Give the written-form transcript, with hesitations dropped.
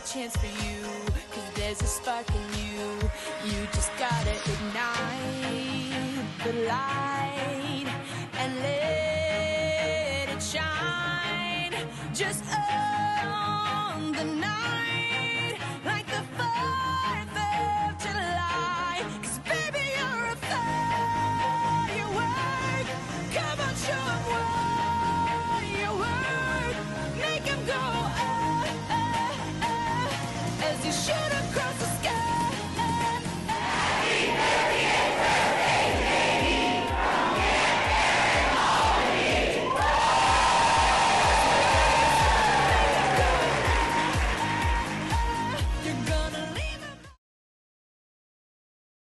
chance for you, 'cause there's a spark in you. You just gotta ignite the light and let it shine. Just